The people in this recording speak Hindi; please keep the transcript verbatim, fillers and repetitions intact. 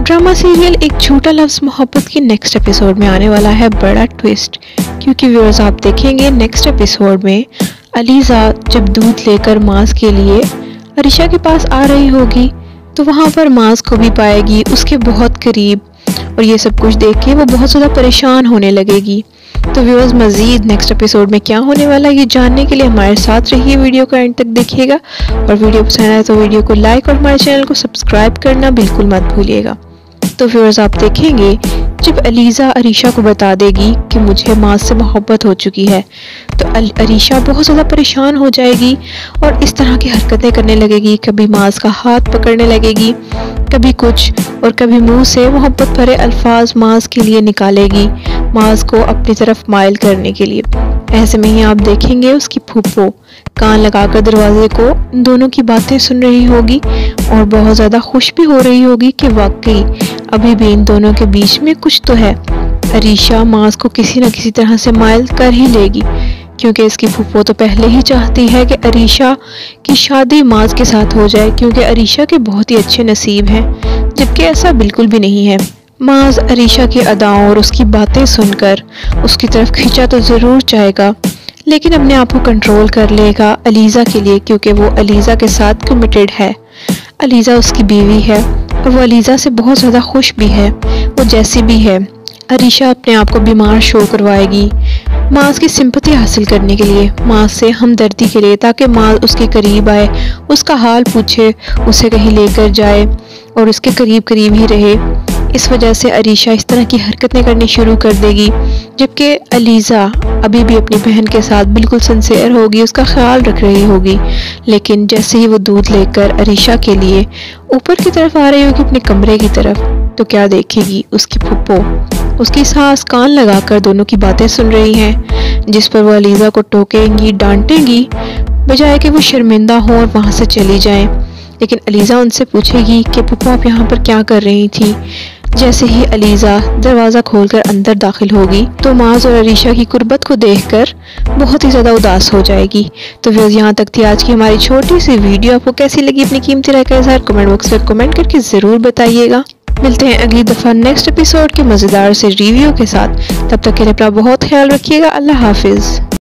ड्रामा सीरियल एक झूठा लफ्ज़ मोहब्बत की नेक्स्ट एपिसोड में आने वाला है बड़ा ट्विस्ट, क्योंकि व्यूअर्स आप देखेंगे नेक्स्ट एपिसोड में अलीज़ा जब दूध लेकर माज के लिए अरीशा के पास आ रही होगी तो वहाँ पर माज को भी पाएगी उसके बहुत करीब, और ये सब कुछ देख के वो बहुत ज़्यादा परेशान होने लगेगी। तो व्यूअर्स मज़ीद नेक्स्ट एपिसोड में क्या होने वाला है ये जानने के लिए हमारे साथ रहिए, वीडियो को एंड तक देखिएगा। और वीडियो पसंद आए तो वीडियो को लाइक और हमारे चैनल को सब्सक्राइब करना बिल्कुल मत भूलिएगा। तो व्यूअर्स आप देखेंगे जब अलीज़ा अरीशा को बता देगी कि मुझे माज से मोहब्बत हो चुकी है तो अरीशा बहुत ज़्यादा परेशान हो जाएगी और इस तरह की हरकतें करने लगेगी। कभी माज का हाथ पकड़ने लगेगी, कभी कुछ, और कभी मुंह से मोहब्बत भरे अल्फाज माज के लिए निकालेगी, माज को अपनी तरफ माइल करने के लिए। ऐसे में ही आप देखेंगे उसकी फूफो कान लगाकर दरवाजे को इन दोनों की बातें सुन रही होगी और बहुत ज़्यादा खुश भी हो रही होगी कि वाकई अभी भी इन दोनों के बीच में कुछ तो है। अरीशा माज को किसी न किसी तरह से माइल कर ही लेगी, क्योंकि इसकी फूफो तो पहले ही चाहती है कि अरीशा की शादी माज के साथ हो जाए, क्योंकि अरीशा के बहुत ही अच्छे नसीब हैं, जबकि ऐसा बिल्कुल भी नहीं है। माज अरीशा की अदाओं और उसकी बातें सुनकर उसकी तरफ खींचा तो ज़रूर जाएगा, लेकिन अपने आप को कंट्रोल कर लेगा अलीज़ा के लिए, क्योंकि वो अलीज़ा के साथ कमिटेड है। अलीज़ा उसकी बीवी है और वो अलीज़ा से बहुत ज़्यादा खुश भी है, वो जैसी भी है। अरीशा अपने आप को बीमार शो करवाएगी माज की सिंपैथी हासिल करने के लिए, माज से हमदर्दी के लिए, ताकि माज उसके करीब आए, उसका हाल पूछे, उसे कहीं लेकर जाए और उसके करीब करीब ही रहे। इस वजह से अरीशा इस तरह की हरकतें करनी शुरू कर देगी, जबकि अलीज़ा अभी भी अपनी बहन के साथ बिल्कुल सिंसियर होगी, उसका ख्याल रख रही होगी। लेकिन जैसे ही वो दूध लेकर अरीशा के लिए ऊपर की तरफ आ रही होगी अपने कमरे की तरफ, तो क्या देखेगी उसकी फूफो उसकी सास कान लगाकर दोनों की बातें सुन रही हैं, जिस पर वो अलीज़ा को टोकेंगी, डांटेंगी, बजाय कि वो शर्मिंदा हों और वहाँ से चली जाएं। लेकिन अलीज़ा उनसे पूछेगी कि पप्पा आप यहाँ पर क्या कर रही थी। जैसे ही अलीज़ा दरवाज़ा खोलकर अंदर दाखिल होगी तो माज और अरीशा की कुर्बत को देखकर बहुत ही ज़्यादा उदास हो जाएगी। तो व्यूअर्स यहाँ तक थी आज की हमारी छोटी सी वीडियो। आपको कैसी लगी अपनी कीमती राय का इज़हार कमेंट बॉक्स में कमेंट करके ज़रूर बताइएगा। मिलते हैं अगली दफ़ा नेक्स्ट एपिसोड के मज़ेदार से रिव्यू के साथ। तब तक के लिए अपना बहुत ख्याल रखिएगा। अल्लाह हाफिज़।